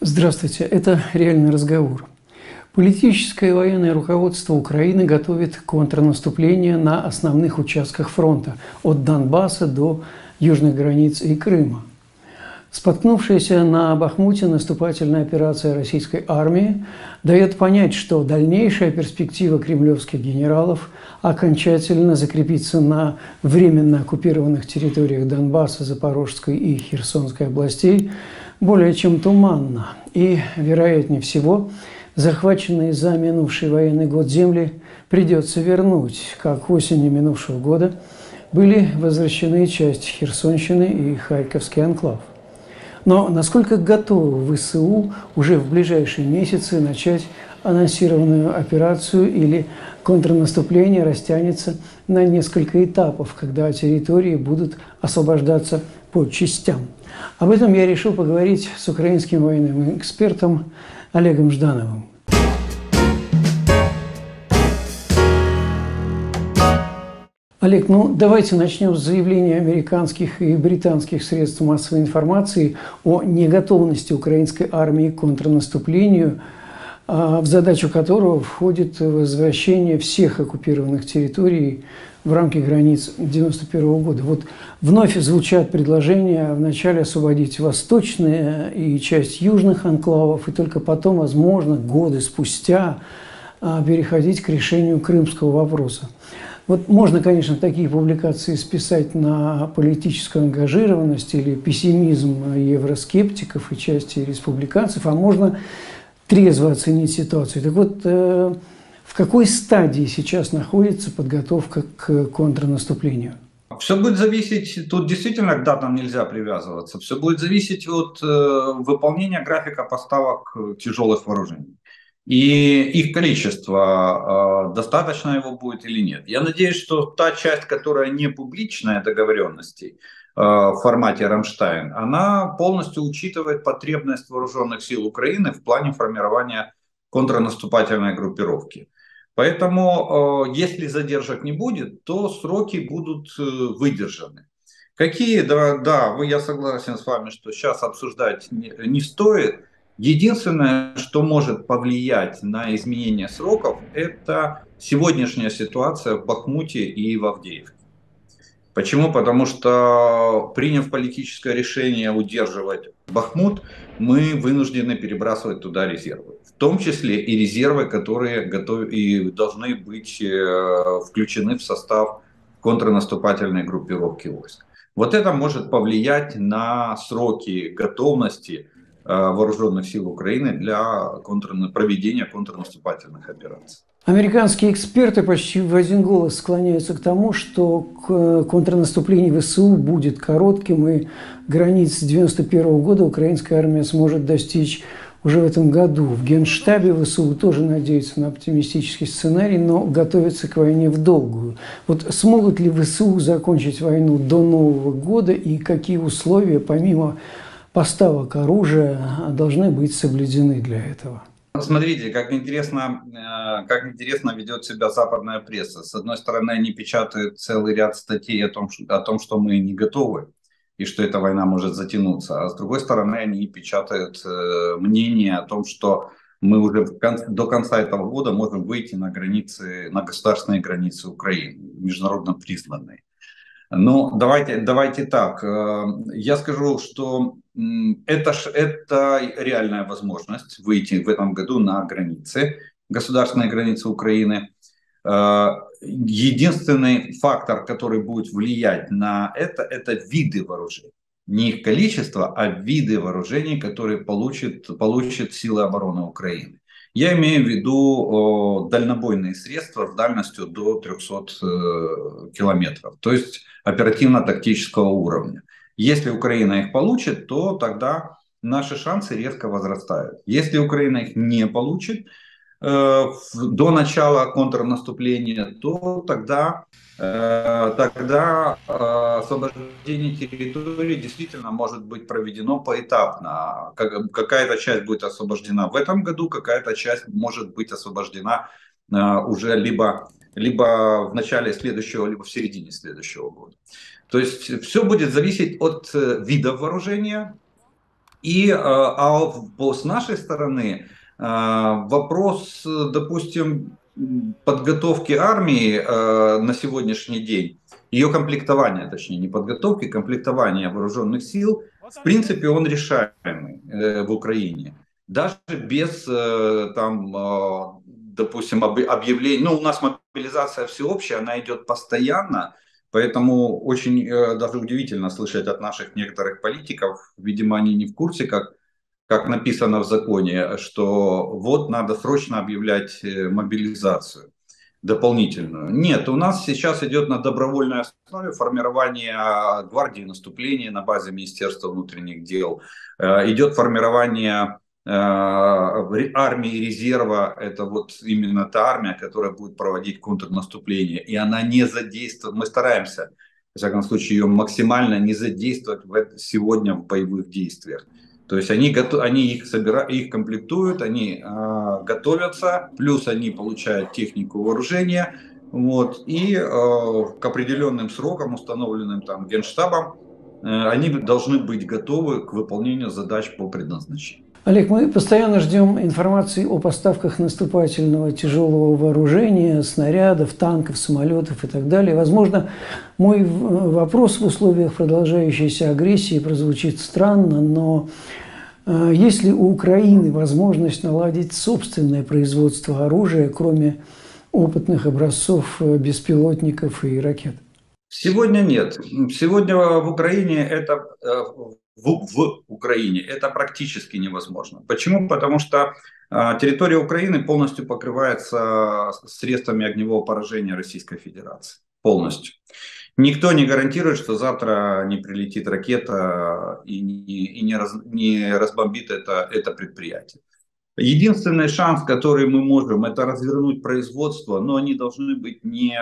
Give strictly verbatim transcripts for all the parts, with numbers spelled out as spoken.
Здравствуйте, это «Реальный разговор». Политическое и военное руководство Украины готовит контрнаступление на основных участках фронта от Донбасса до южных границ и Крыма. Споткнувшаяся на Бахмуте наступательная операция российской армии дает понять, что дальнейшая перспектива кремлевских генералов окончательно закрепиться на временно оккупированных территориях Донбасса, Запорожской и Херсонской областей более чем туманна. И, вероятнее всего, захваченные за минувший военный год земли придется вернуть, как осенью минувшего года были возвращены часть Херсонщины и Харьковский анклав. Но насколько готовы ВСУ уже в ближайшие месяцы начать анонсированную операцию или контрнаступление растянется на несколько этапов, когда территории будут освобождаться по частям? Об этом я решил поговорить с украинским военным экспертом Олегом Ждановым. Олег, ну давайте начнем с заявления американских и британских средств массовой информации о неготовности украинской армии к контрнаступлению, в задачу которого входит возвращение всех оккупированных территорий в рамки границ девяносто первого года. Вот вновь звучат предложения вначале освободить восточные и часть южных анклавов, и только потом, возможно, годы спустя переходить к решению крымского вопроса. Вот можно, конечно, такие публикации списать на политическую ангажированность или пессимизм евроскептиков и части республиканцев, а можно трезво оценить ситуацию. Так вот, э, в какой стадии сейчас находится подготовка к контрнаступлению? Все будет зависеть, тут действительно к датам нельзя привязываться, все будет зависеть от э, выполнения графика поставок тяжелых вооружений. И их количество, э, достаточно его будет или нет. Я надеюсь, что та часть, которая не публичная договоренностей, э, в формате Рамштайн, она полностью учитывает потребность вооруженных сил Украины в плане формирования контрнаступательной группировки. Поэтому, э, если задержек не будет, то сроки будут э, выдержаны. Какие, да, да, вы, я согласен с вами, что сейчас обсуждать не, не стоит. Единственное, что может повлиять на изменение сроков, это сегодняшняя ситуация в Бахмуте и в Авдеевке. Почему? Потому что, приняв политическое решение удерживать Бахмут, мы вынуждены перебрасывать туда резервы. В том числе и резервы, которые готов... и должны быть э, включены в состав контрнаступательной группировки войск. Вот это может повлиять на сроки готовности э, вооруженных сил Украины для контр... проведения контрнаступательных операций. Американские эксперты почти в один голос склоняются к тому, что контрнаступление ВСУ будет коротким, и границ девяносто первого года украинская армия сможет достичь уже в этом году. В Генштабе ВСУ тоже надеются на оптимистический сценарий, но готовятся к войне в долгую. Вот смогут ли ВСУ закончить войну до Нового года, и какие условия, помимо поставок оружия, должны быть соблюдены для этого? Смотрите, как интересно, как интересно ведет себя западная пресса. С одной стороны, они печатают целый ряд статей о том, о том, что мы не готовы и что эта война может затянуться. А с другой стороны, они печатают мнение о том, что мы уже до конца этого года можем выйти на границы, на государственные границы Украины, международно признанные. Ну, давайте, давайте так. Я скажу, что это, это реальная возможность выйти в этом году на границы, государственные границы Украины. Единственный фактор, который будет влиять на это, это виды вооружений. Не их количество, а виды вооружений, которые получат, получат силы обороны Украины. Я имею в виду дальнобойные средства с дальностью до трёхсот километров, то есть оперативно-тактического уровня. Если Украина их получит, то тогда наши шансы резко возрастают. Если Украина их не получит э, до начала контрнаступления, то тогда, э, тогда э, освобождение территории действительно может быть проведено поэтапно. Как, какая-то часть будет освобождена в этом году, какая-то часть может быть освобождена э, уже либо, либо в начале следующего, либо в середине следующего года. То есть все будет зависеть от видов вооружения, И, э, а в- с нашей стороны э, вопрос, э, допустим, м, подготовки армии э, на сегодняшний день, ее комплектования, точнее, не подготовки, комплектования вооруженных сил, в принципе, он решаемый э, в Украине. Даже без, э, там, э, допустим, об- объявлений, ну, у нас мобилизация всеобщая, она идет постоянно, поэтому очень э, даже удивительно слышать от наших некоторых политиков, видимо, они не в курсе, как, как написано в законе, что вот надо срочно объявлять э, мобилизацию дополнительную. Нет, у нас сейчас идет на добровольной основе формирование гвардии наступления на базе Министерства внутренних дел. Э, Идет формирование э, армии резерва. Это вот именно та армия, которая будет проводить контрнаступление. И она не задействует. Мы стараемся, в всяком случае, ее максимально не задействовать в это, сегодня в боевых действиях. То есть они, они их, собирают, их комплектуют, они э, готовятся, плюс они получают технику вооружения, вот, и э, к определенным срокам, установленным там Генштабом, э, они должны быть готовы к выполнению задач по предназначению. Олег, мы постоянно ждем информации о поставках наступательного тяжелого вооружения, снарядов, танков, самолетов и так далее. Возможно, мой вопрос в условиях продолжающейся агрессии прозвучит странно, но э, есть ли у Украины возможность наладить собственное производство оружия, кроме опытных образцов беспилотников и ракет? Сегодня нет. Сегодня в Украине это э, в, в Украине это практически невозможно. Почему? Потому что э, территория Украины полностью покрывается средствами огневого поражения Российской Федерации. Полностью. Никто не гарантирует, что завтра не прилетит ракета и не, и не, раз, не разбомбит это, это предприятие. Единственный шанс, который мы можем, это развернуть производство, но они должны быть не,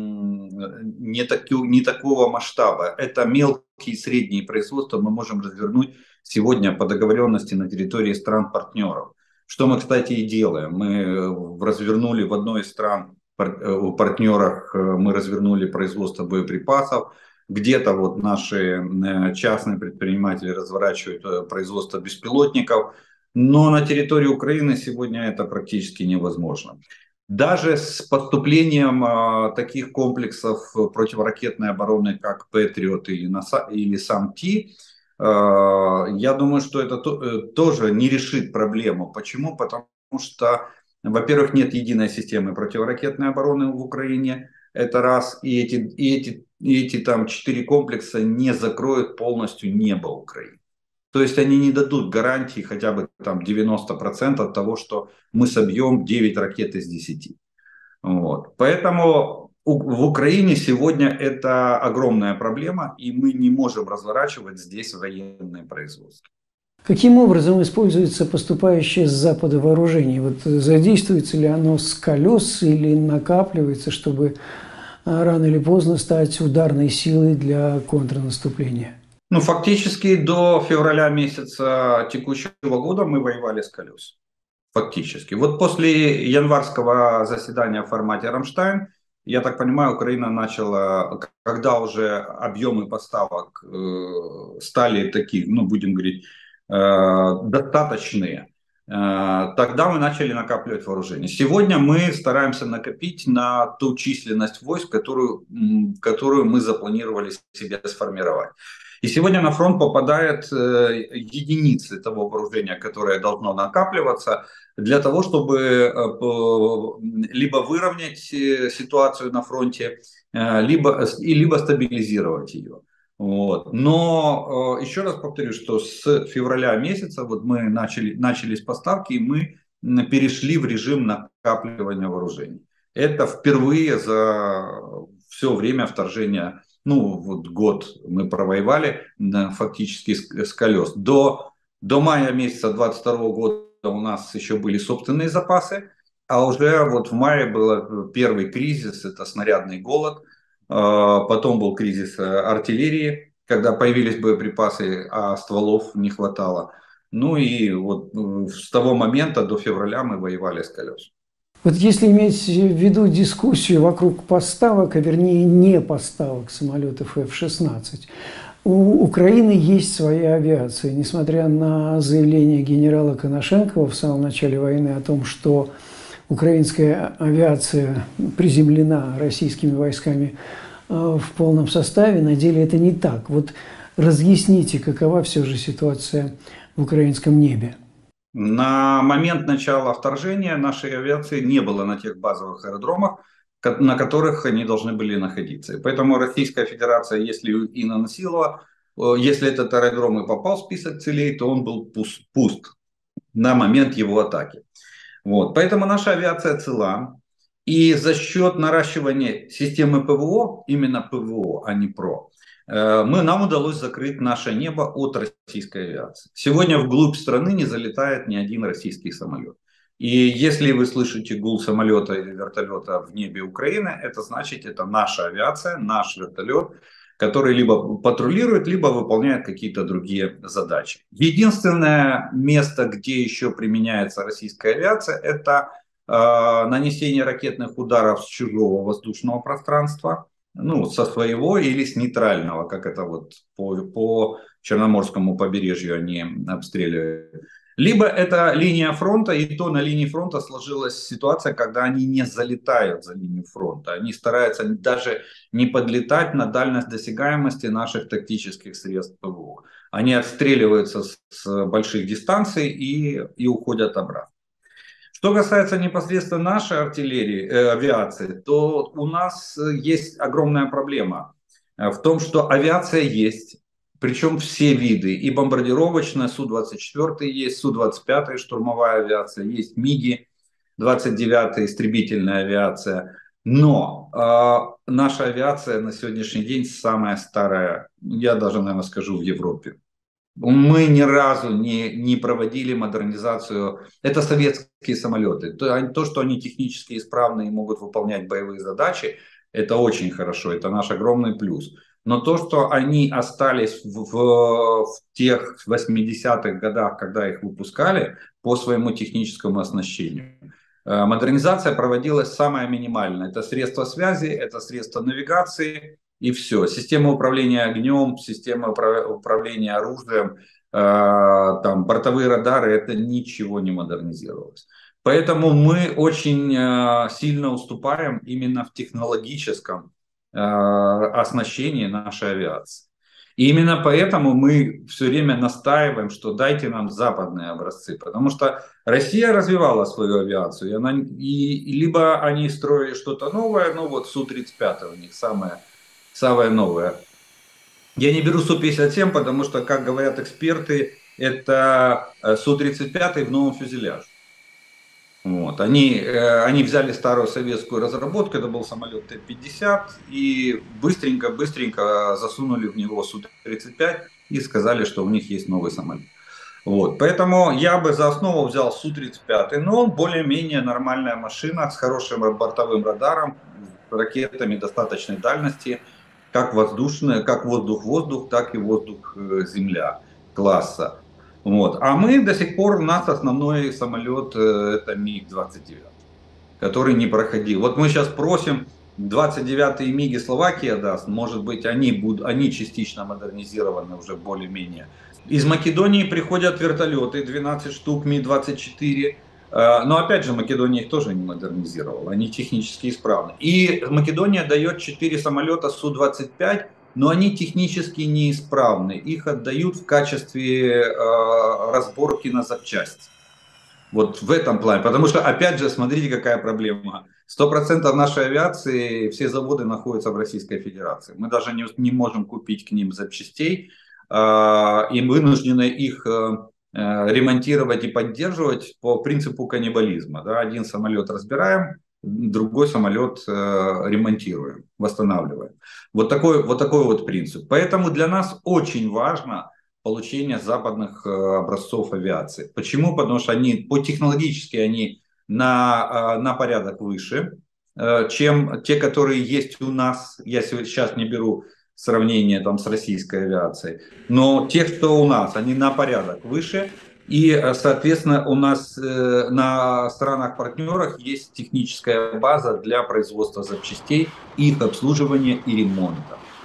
не, таки, не такого масштаба. Это мелкие и средние производства мы можем развернуть сегодня по договоренности на территории стран-партнеров. Что мы, кстати, и делаем. Мы развернули в одной из стран у партнерах, мы развернули производство боеприпасов. Где-то вот наши частные предприниматели разворачивают производство беспилотников. Но на территории Украины сегодня это практически невозможно. Даже с поступлением а, таких комплексов противоракетной обороны, как Патриот или, или САМ-Ти, а, я думаю, что это то, тоже не решит проблему. Почему? Потому что, во-первых, нет единой системы противоракетной обороны в Украине. Это раз. И эти, и эти, и эти там четыре комплекса не закроют полностью небо Украины. То есть они не дадут гарантии хотя бы там девяносто процентов того, что мы собьем девять ракет из десяти. Вот. Поэтому в Украине сегодня это огромная проблема, и мы не можем разворачивать здесь военное производство. Каким образом используется поступающее с Запада вооружение? Вот задействуется ли оно с колес или накапливается, чтобы рано или поздно стать ударной силой для контрнаступления? Ну, фактически до февраля месяца текущего года мы воевали с колес. Фактически. Вот после январского заседания в формате «Рамштайн», я так понимаю, Украина начала, когда уже объемы поставок э, стали такие, ну, будем говорить, э, достаточные, э, тогда мы начали накапливать вооружение. Сегодня мы стараемся накопить на ту численность войск, которую, которую мы запланировали себе сформировать. И сегодня на фронт попадают э, единицы того вооружения, которое должно накапливаться, для того, чтобы э, либо выровнять ситуацию на фронте, э, либо, и либо стабилизировать ее. Вот. Но э, еще раз повторю, что с февраля месяца вот мы начали, начались поставки, и мы перешли в режим накапливания вооружений. Это впервые за все время вторжения. Ну, вот год мы провоевали фактически с, с колес. До, до мая месяца двадцать второго года у нас еще были собственные запасы, а уже вот в мае был первый кризис, это снарядный голод. Потом был кризис артиллерии, когда появились боеприпасы, а стволов не хватало. Ну и вот с того момента до февраля мы воевали с колес. Вот если иметь в виду дискуссию вокруг поставок, а вернее не поставок самолетов эф шестнадцать, У Украины есть своя авиация. Несмотря на заявление генерала Коношенкова в самом начале войны о том, что украинская авиация приземлена российскими войсками в полном составе, на деле это не так. Вот разъясните, какова все же ситуация в украинском небе. На момент начала вторжения нашей авиации не было на тех базовых аэродромах, на которых они должны были находиться. И поэтому Российская Федерация, если и наносила, если этот аэродром и попал в список целей, то он был пуст, пуст на момент его атаки. Вот. Поэтому наша авиация цела. И за счет наращивания системы ПВО, именно ПВО, а не ПРО, мы, нам удалось закрыть наше небо от российской авиации. Сегодня вглубь страны не залетает ни один российский самолет. И если вы слышите гул самолета или вертолета в небе Украины, это значит, это наша авиация, наш вертолет, который либо патрулирует, либо выполняет какие-то другие задачи. Единственное место, где еще применяется российская авиация, это э, нанесение ракетных ударов с чужого воздушного пространства, ну, со своего или с нейтрального, как это вот по, по Черноморскому побережью они обстреливают. Либо это линия фронта, и то на линии фронта сложилась ситуация, когда они не залетают за линию фронта. Они стараются даже не подлетать на дальность досягаемости наших тактических средств ПВО. Они отстреливаются с больших дистанций и, и уходят обратно. Что касается непосредственно нашей артиллерии, э, авиации, то у нас есть огромная проблема в том, что авиация есть. Причем все виды, и бомбардировочная, Су двадцать четыре есть, Су двадцать пять штурмовая авиация, есть МиГи двадцать девять истребительная авиация. Но э, наша авиация на сегодняшний день самая старая, я даже, наверное, скажу, в Европе. Мы ни разу не, не проводили модернизацию. Это советские самолеты. То, то, что они технически исправны и могут выполнять боевые задачи, это очень хорошо, это наш огромный плюс. Но то, что они остались в, в, в тех восьмидесятых годах, когда их выпускали, по своему техническому оснащению, модернизация проводилась самая минимальная. Это средства связи, это средства навигации и все. Система управления огнем, система управления оружием, там, бортовые радары, это ничего не модернизировалось. Поэтому мы очень сильно уступаем именно в технологическом оснащении нашей авиации. И именно поэтому мы все время настаиваем, что дайте нам западные образцы, потому что Россия развивала свою авиацию, и она, и, и либо они строили что-то новое, ну вот Су тридцать пять у них самое, самое новое. Я не беру Су пятьдесят семь, потому что, как говорят эксперты, это Су тридцать пять в новом фюзеляже. Вот. Они, они взяли старую советскую разработку, это был самолет Т пятьдесят, и быстренько-быстренько засунули в него Су тридцать пять и сказали, что у них есть новый самолет. Вот. Поэтому я бы за основу взял Су тридцать пять, но он более-менее нормальная машина с хорошим бортовым радаром, ракетами достаточной дальности, как воздушная, как воздух-воздух, так и воздух-земля класса. Вот. А мы до сих пор, у нас основной самолет это МиГ двадцать девять, который не проходил. Вот мы сейчас просим, двадцать девятые МиГи Словакия даст, может быть они, будут, они частично модернизированы уже более-менее. Из Македонии приходят вертолеты, двенадцать штук Ми двадцать четыре, но опять же Македония их тоже не модернизировала, они технически исправны. И Македония дает четыре самолета Су двадцать пять, но они технически неисправны. Их отдают в качестве э, разборки на запчасти. Вот в этом плане. Потому что, опять же, смотрите, какая проблема. сто процентов нашей авиации, все заводы находятся в Российской Федерации. Мы даже не, не можем купить к ним запчастей. Э, и вынуждены их э, ремонтировать и поддерживать по принципу каннибализма. Да? Один самолет разбираем, другой самолет э, ремонтируем, восстанавливаем. Вот такой, вот такой вот принцип. Поэтому для нас очень важно получение западных э, образцов авиации. Почему? Потому что они по технологически они на, э, на порядок выше, э, чем те, которые есть у нас. Я сейчас не беру сравнение там, с российской авиацией, но те, что у нас, они на порядок выше. И, соответственно, у нас э, на странах-партнерах есть техническая база для производства запчастей, их обслуживания и ремонта.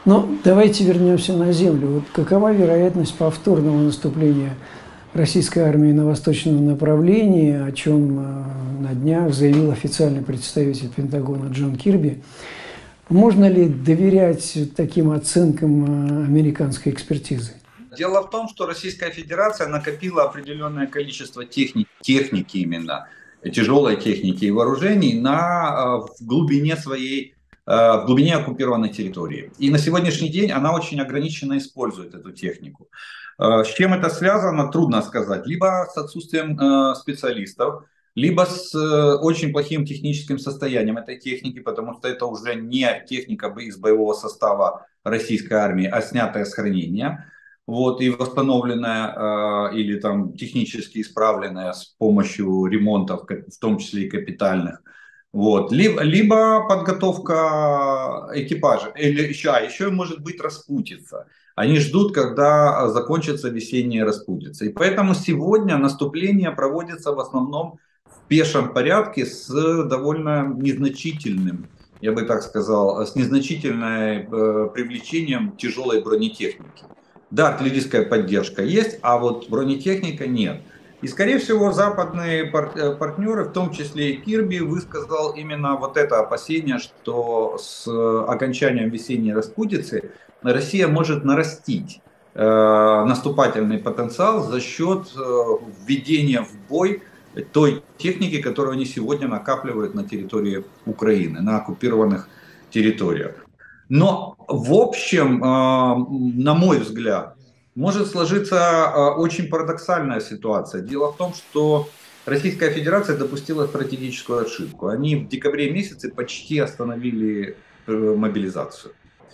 Но давайте вернемся на землю. Вот какова вероятность повторного наступления российской армии на восточном направлении, о чем на днях заявил официальный представитель Пентагона Джон Кирби? Можно ли доверять таким оценкам американской экспертизы? Дело в том, что Российская Федерация накопила определенное количество техники, техники именно, тяжелой техники и вооружений на, в глубине своей, в глубине оккупированной территории. И на сегодняшний день она очень ограниченно использует эту технику. С чем это связано, трудно сказать. Либо с отсутствием специалистов, либо с очень плохим техническим состоянием этой техники, потому что это уже не техника из боевого состава российской армии, а снятая с хранения. Вот, и восстановленная э, или там технически исправленная с помощью ремонтов, в том числе и капитальных. Вот. Либо, либо подготовка экипажа, или еще, а еще может быть распутица. Они ждут, когда закончится весенняя распутица. И поэтому сегодня наступление проводится в основном в пешем порядке с довольно незначительным, я бы так сказал, с незначительным э, привлечением тяжелой бронетехники. Да, артиллерийская поддержка есть, а вот бронетехника нет. И, скорее всего, западные партнеры, в том числе и Кирби, высказал именно вот это опасение, что с окончанием весенней распутицы Россия может нарастить э, наступательный потенциал за счет э, введения в бой той техники, которую они сегодня накапливают на территории Украины, на оккупированных территориях. Но в общем, на мой взгляд, может сложиться очень парадоксальная ситуация. Дело в том, что Российская Федерация допустила стратегическую ошибку. Они в декабре месяце почти остановили мобилизацию.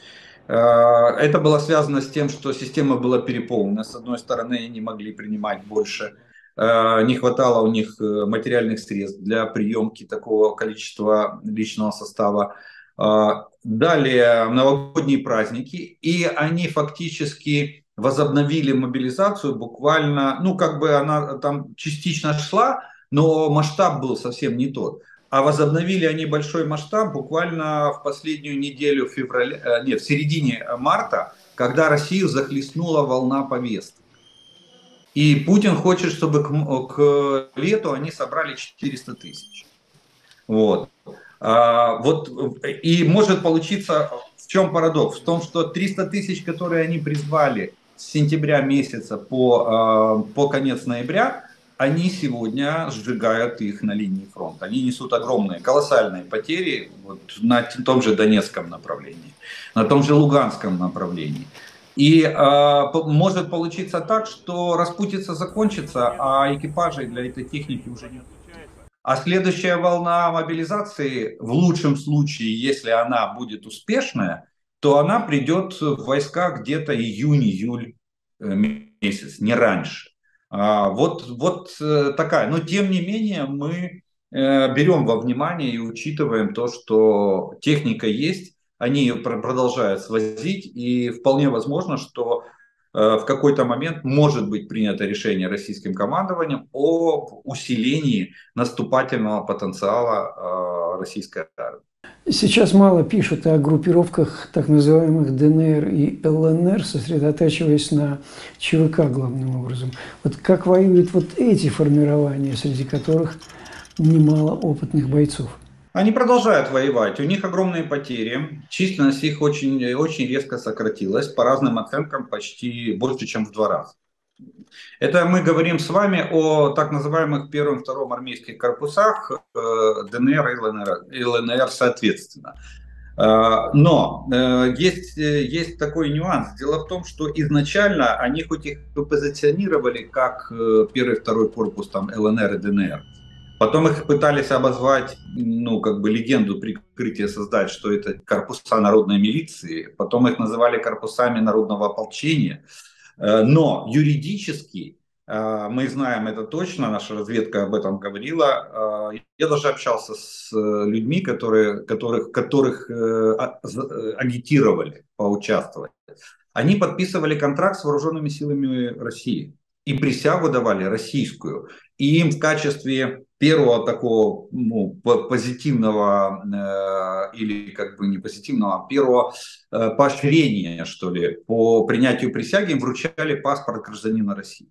Это было связано с тем, что система была переполнена. С одной стороны, они не могли принимать больше, не хватало у них материальных средств для приемки такого количества личного состава. Далее новогодние праздники, и они фактически возобновили мобилизацию буквально, ну как бы она там частично шла, но масштаб был совсем не тот. А возобновили они большой масштаб буквально в последнюю неделю февраля, нет, в середине марта, когда Россию захлестнула волна повесток. И Путин хочет, чтобы к, к лету они собрали четыреста тысяч. Вот. А, вот, и может получиться, в чем парадокс? В том, что триста тысяч, которые они призвали с сентября месяца по, по конец ноября, они сегодня сжигают их на линии фронта. Они несут огромные, колоссальные потери вот, на том же Донецком направлении, на том же Луганском направлении. И э, может получиться так, что распутица закончится, а экипажей для этой техники уже нет. А следующая волна мобилизации, в лучшем случае, если она будет успешная, то она придет в войска где-то июнь-июль месяц, не раньше. А, вот, вот такая. Но тем не менее мы берем во внимание и учитываем то, что техника есть, они ее продолжают свозить, и вполне возможно, что в какой-то момент может быть принято решение российским командованием о усилении наступательного потенциала российской армии. Сейчас мало пишут о группировках так называемых ДНР и ЛНР, сосредотачиваясь на ЧВК главным образом. Вот как воюют вот эти формирования, среди которых немало опытных бойцов? Они продолжают воевать, у них огромные потери, численность их очень, очень резко сократилась, по разным оценкам почти больше, чем в два раза. Это мы говорим с вами о так называемых первом и втором армейских корпусах ДНР и ЛНР, и ЛНР соответственно. Но есть, есть такой нюанс. Дело в том, что изначально они хоть их позиционировали как первый и второй корпус там, ЛНР и ДНР, потом их пытались обозвать, ну, как бы легенду прикрытия создать, что это корпуса народной милиции. Потом их называли корпусами народного ополчения. Но юридически, мы знаем это точно, наша разведка об этом говорила. Я даже общался с людьми, которые, которых, которых агитировали поучаствовать. Они подписывали контракт с вооруженными силами России. И присягу давали российскую. И им в качестве первого такого ну, позитивного э, или как бы не позитивного, а первого э, поощрения, что ли, по принятию присяги им вручали паспорт гражданина России.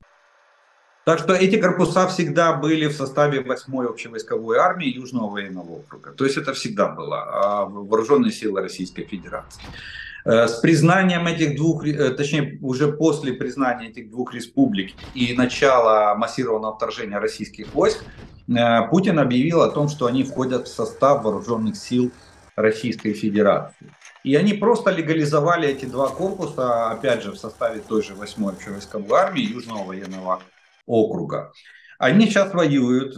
Так что эти корпуса всегда были в составе восьмой общевойсковой армии Южного военного округа. То есть это всегда было вооруженные силы Российской Федерации. С признанием этих двух, точнее уже после признания этих двух республик и начала массированного вторжения российских войск, Путин объявил о том, что они входят в состав вооруженных сил Российской Федерации. И они просто легализовали эти два корпуса, опять же, в составе той же восьмой общевойсковой армии Южного военного округа. Они сейчас воюют.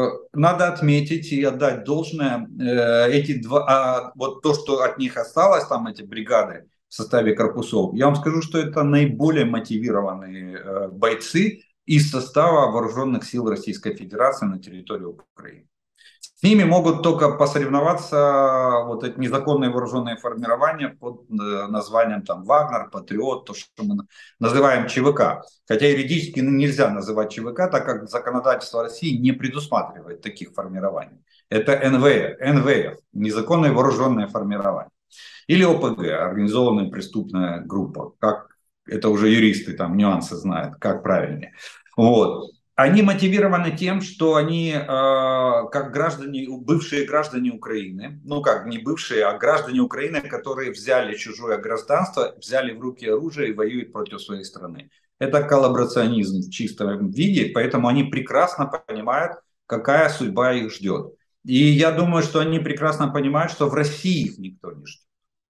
Надо отметить и отдать должное, эти два, вот то, что от них осталось, там эти бригады в составе корпусов, я вам скажу, что это наиболее мотивированные бойцы из состава вооруженных сил Российской Федерации на территории Украины. С ними могут только посоревноваться вот эти незаконные вооруженные формирования под названием там Вагнер, Патриот, то, что мы называем ЧВК. Хотя юридически нельзя называть ЧВК, так как законодательство России не предусматривает таких формирований. Это эн вэ эф, эн вэ эф, незаконные вооруженные формирования. Или о пэ гэ, организованная преступная группа. Как, это уже юристы там нюансы знают, как правильнее. Вот. Они мотивированы тем, что они, э, как граждане, бывшие граждане Украины, ну как не бывшие, а граждане Украины, которые взяли чужое гражданство, взяли в руки оружие и воюют против своей страны. Это коллаборационизм в чистом виде, поэтому они прекрасно понимают, какая судьба их ждет. И я думаю, что они прекрасно понимают, что в России их никто не ждет.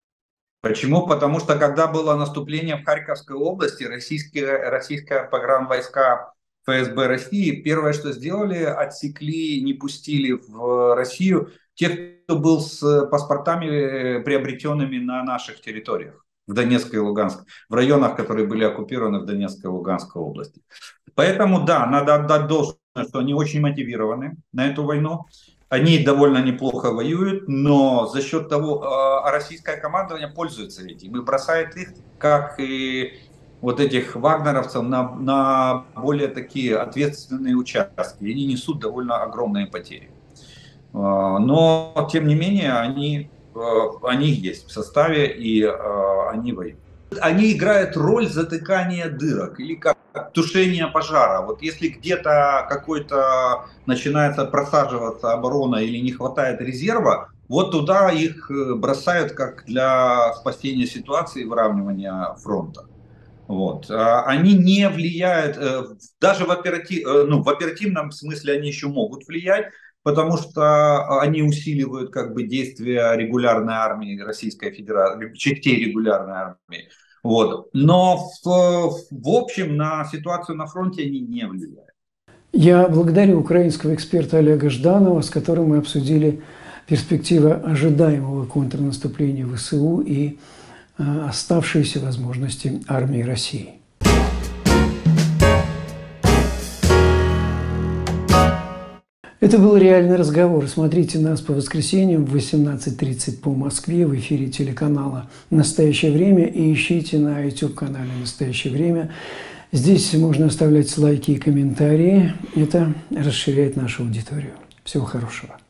Почему? Потому что когда было наступление в Харьковской области, российские, российские погранвойска эф эс бэ России первое, что сделали, отсекли, не пустили в Россию тех, кто был с паспортами, приобретенными на наших территориях, в Донецкой и Луганской, в районах, которые были оккупированы в Донецкой и Луганской области. Поэтому, да, надо отдать должное, что они очень мотивированы на эту войну. Они довольно неплохо воюют, но за счет того, а российское командование пользуется этим и бросает их, как и вот этих вагнеровцев, на, на более такие ответственные участки. И они несут довольно огромные потери. Но, тем не менее, они, они есть в составе, и они воюют. Они играют роль затыкания дырок или как тушения пожара. Вот если где-то какой-то начинается просаживаться оборона или не хватает резерва, вот туда их бросают как для спасения ситуации и выравнивания фронта. Вот. Они не влияют, даже в, оператив, ну, в оперативном смысле они еще могут влиять, потому что они усиливают как бы действия регулярной армии Российской Федерации, частей регулярной армии. Вот. Но в, в общем на ситуацию на фронте они не влияют. Я благодарю украинского эксперта Олега Жданова, с которым мы обсудили перспективы ожидаемого контрнаступления вэ эс у и оставшиеся возможности армии России. Это был реальный разговор. Смотрите нас по воскресеньям в восемнадцать тридцать по Москве в эфире телеканала «Настоящее время» и ищите на YouTube-канале «Настоящее время». Здесь можно оставлять лайки и комментарии. Это расширяет нашу аудиторию. Всего хорошего.